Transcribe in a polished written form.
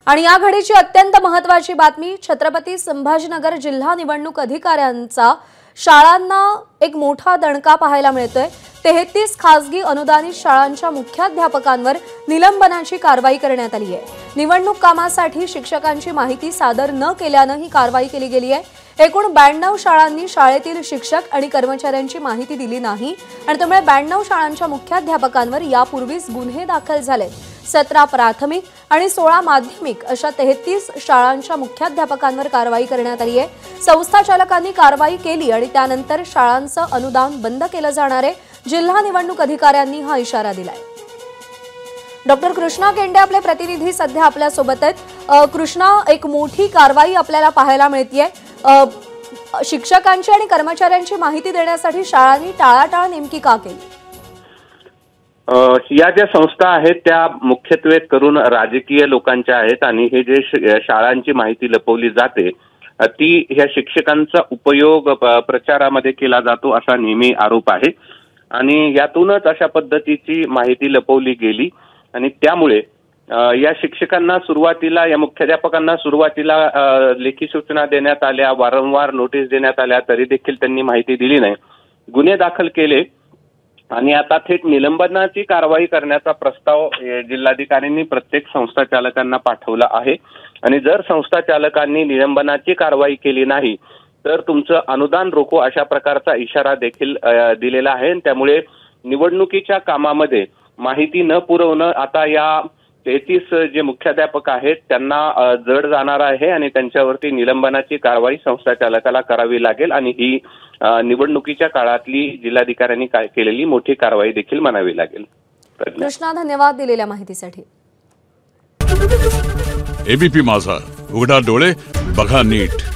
आणि या घडीची अत्यंत महत्त्वाची बातमी, छत्रपती संभाजीनगर जिल्हा निवडणूक अधिकाऱ्यांचा शाळांना एक मोठा दणका पाहायला मिळतोय। 33 खासगी अनुदानित शाळांच्या मुख्याध्यापकांवर निलंबनाची कारवाई करण्यात आली आहे। निवडणूक कामासाठी शिक्षकांची माहिती सादर न केल्याने ही कारवाई केली गेली आहे। एकूण 92 शाळांनी शाळेतील शिक्षक आणि कर्मचाऱ्यांची माहिती दिली नाही आणि त्यामुळे 92 शाळांच्या मुख्याध्यापकांवर यापूर्वीच गुन्हे दाखल झाले। 17 प्राथमिक आणि 16 माध्यमिक अशा 33 शाळांच्या मुख्याध्यापकांवर कारवाई करण्यात आली आहे। संस्था चालकांनी कारवाई केली आणि त्यानंतर शाळांचं अनुदान बंद केलं जाणार आहे। जिल्हा निवडणूक अधिकाऱ्यांनी हा इशारा दिलाय। डॉक्टर कृष्णा केंडे आपले प्रतिनिधी सध्या आपल्या सोबत आहेत। कृष्णा, एक मोठी कारवाई आपल्याला पाहायला मिळतेय। शिक्षकांची आणि कर्मचाऱ्यांची माहिती देण्यासाठी शाळांनी टाळाटाळ नेमकी का केली? या ज्या संस्था आहेत त्या मुख्यत्वे करून राजकीय लोकांच्या आहेत आणि हे जे शाळांची माहिती लपवली जाते ती ह्या शिक्षकांचा उपयोग प्रचारामध्ये केला जातो असा नेहमी आरोप आहे आणि यातूनच अशा पद्धतीची माहिती लपवली गेली आणि त्यामुळे या शिक्षकांना सुरुवातीला, या मुख्याध्यापकांना सुरुवातीला लेखी सूचना देण्यात आल्या, वारंवार नोटीस देण्यात आल्या, तरी देखील त्यांनी माहिती दिली नाही। गुन्हे दाखल केले आणि आता थेट निलंबनाची कारवाई करण्याचा प्रस्ताव जिल्हाधिकाऱ्यांनी प्रत्येक संस्था चालकांना पाठवला आहे आणि जर संस्था चालकांनी निलंबनाची कारवाई केली नाही तर तुमचं अनुदान रोखू अशा प्रकारचा इशारा देखील दिलेला आहे। त्यामुळे निवडणुकीच्या कामामध्ये माहिती न पुरवणं आता या 33 जे मुख्याध्यापक आहेत त्यांना जड जाणार आहे आणि त्यांच्यावरती निलंबनाची कारवाई संस्था चालकाला करावी लागेल आणि ही निवडणुकीच्या काळातली जिल्हाधिकाऱ्यांनी काय केलेली मोठी कारवाई देखील म्हणावी लागेल। कृष्णा, धन्यवाद दिलेल्या माहितीसाठी। एबीपी माझा, उघडा डोळे बघा नीट।